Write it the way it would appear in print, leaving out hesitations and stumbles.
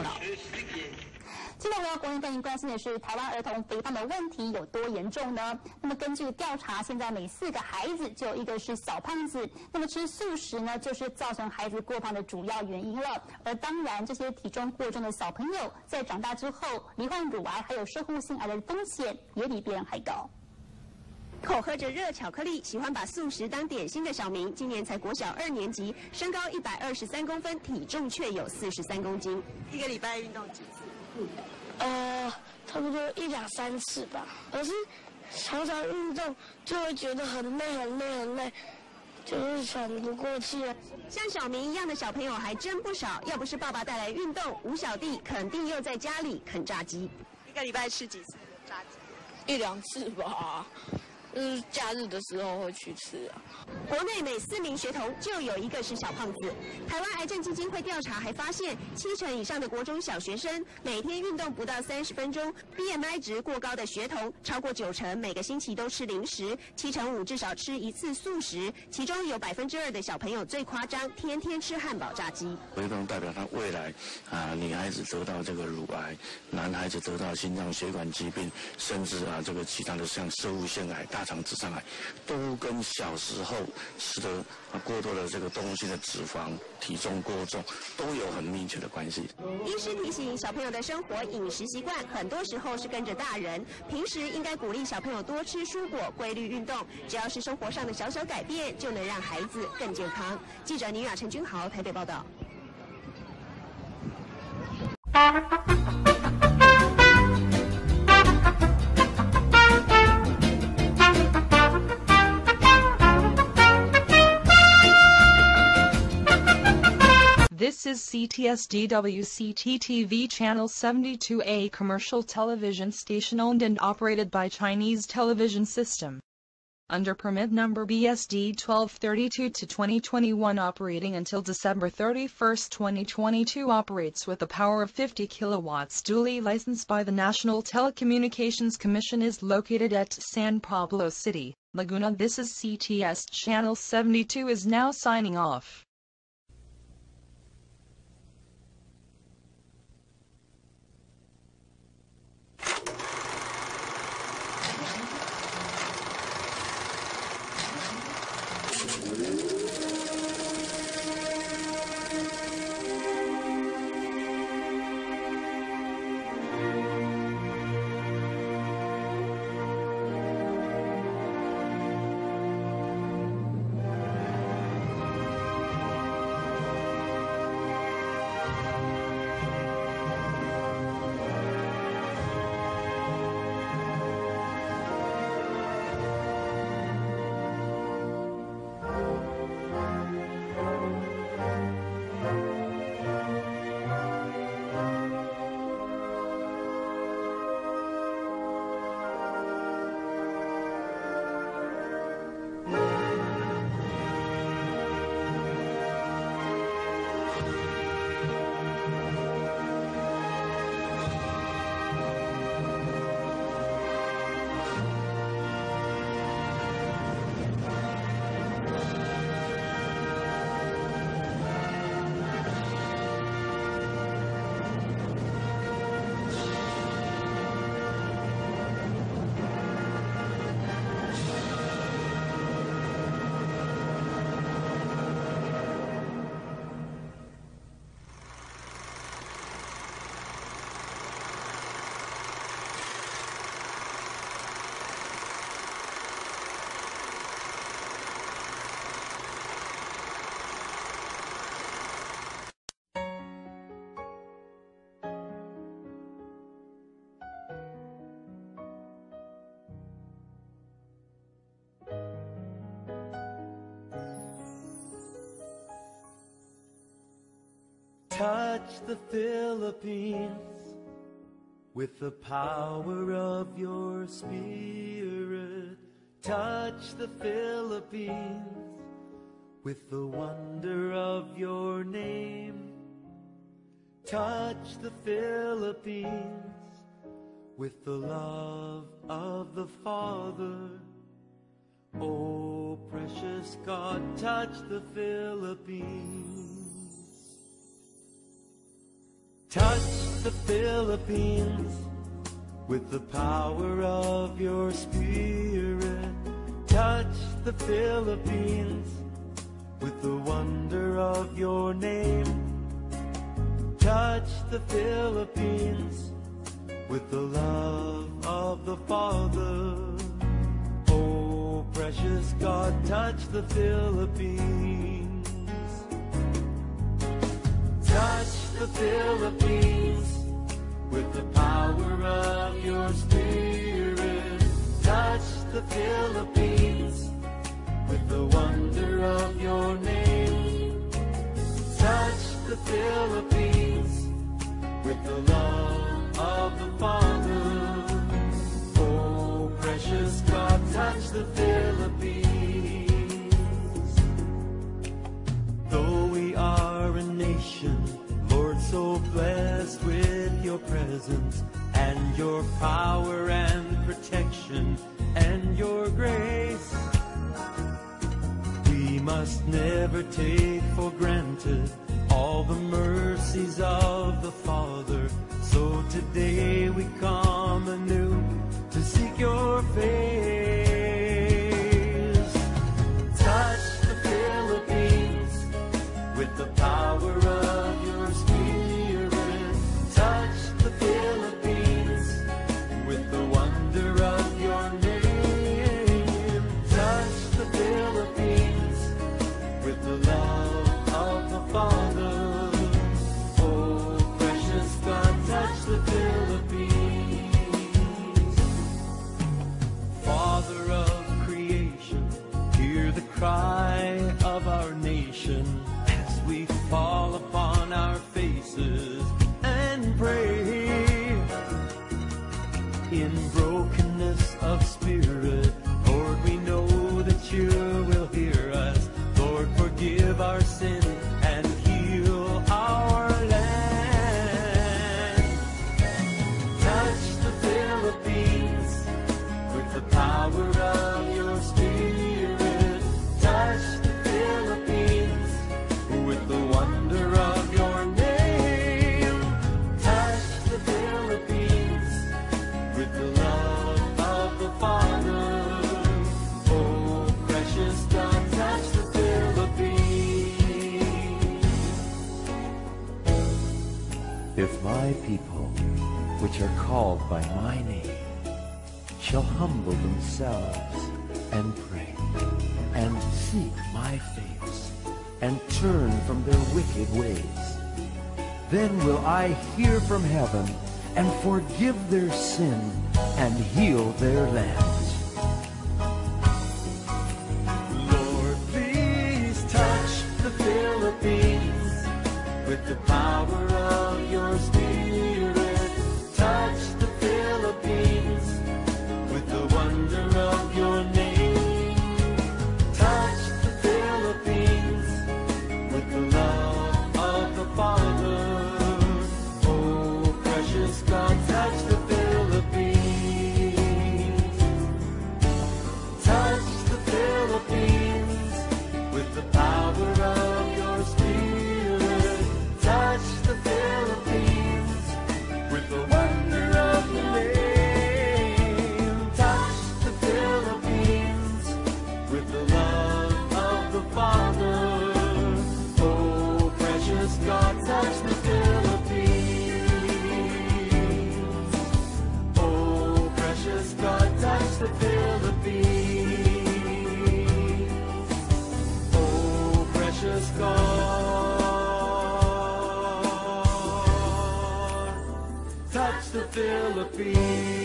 道。接着回到国内，带您关心的是台湾儿童肥胖的问题有多严重呢？那么根据调查，现在每4个孩子就有1个是小胖子。那么吃素食呢，就是造成孩子过胖的主要原因了。而当然，这些体重过重的小朋友在长大之后，罹患乳癌还有摄护腺癌的风险也比别人还高。 口喝着热巧克力，喜欢把素食当点心的小明，今年才国小2年级，身高123公分，体重却有43公斤。1个礼拜运动几次？ 差不多1、2、3次吧。可是常常运动就会觉得很累，就是喘不过气啊。 像小明一样的小朋友还真不少，要不是爸爸带来运动，吴小弟肯定又在家里啃炸鸡。1个礼拜吃几次炸鸡 ？1、2次吧。假日的时候会去吃啊。 国内每4名学童就有1个是小胖子。台湾癌症基金会调查还发现，70%以上的国中小学生每天运动不到30分钟 ，BMI 值过高的学童超过90%每个星期都吃零食，75%至少吃1次素食，其中有2%的小朋友最夸张，天天吃汉堡炸鸡。 肥胖代表他未来女孩子得到这个乳癌，男孩子得到心脏血管疾病，甚至这个其他的像摄护腺癌、大肠直肠癌，都跟小时候吃的过多的这个东西的脂肪、体重过重都有很密切的关系。 医师提醒，小朋友的生活饮食习惯很多时候是跟着大人，平时应该鼓励小朋友多吃蔬果、规律运动，只要是生活上的小小改变，就能让孩子更健康。记者倪雅、陈君豪台北报道。 This is CTSDWCT-TV Channel 72A commercial television station owned and operated by Chinese Television System. Under permit number BSD 1232-2021 operating until December 31, 2022 operates with a power of 50 kilowatts duly licensed by the National Telecommunications Commission is located at San Pablo City, Laguna. This is CTS Channel 72 is now signing off. Touch the Philippines with the power of your spirit. Touch the Philippines with the wonder of your name. Touch the Philippines with the love of the Father. Oh, precious God, touch the Philippines. Touch the Philippines with the power of your spirit. Touch the Philippines with the wonder of your name. Touch the Philippines with the love of the Father. Oh, precious God, touch the Philippines. Touch the Philippines with the power of your spirit. Touch the Philippines with the wonder of your name. Touch the Philippines with the love of the Father. Oh, precious God, touch the Philippines. Though we are a nation, Lord, so blessed with your presence and your power and protection and your grace, we must never take for granted all the mercies of the Father. So today we come anew to seek your face. Touch the Philippines with the power of your spirit. Touch the Philippines with the wonder of your name. Touch the Philippines with the love of the Father. Oh, precious God, touch the Philippines. Father of creation, hear the cry of our nation as we fall upon our faces and pray. In brokenness of spirit, Lord, we know that you will hear us. Lord, forgive our sin and heal our land. Touch the Philippines with the power of your spirit. Touch the Philippines with the wonder of your name. Touch the Philippines with the love of the Father. Oh, precious God, touch the Philippines. If my people, which are called by my name, shall humble themselves and pray, and seek my face, and turn from their wicked ways, then will I hear from heaven and forgive their sin and heal their land. Lord, please touch the Philippines with the power of your spirit. Touch the Philippines with the wonder of your name. Touch the Philippines with the love of the Father. Oh, precious God, touch the Philippines. Touch the Philippines with the power of your spirit. Touch the Philippines with the wonder of your name. Touch the Philippines with the love of the Father. Oh, precious God, touch the Philippines. Oh, precious God, touch the Philippines. Oh, precious God, touch the Philippines.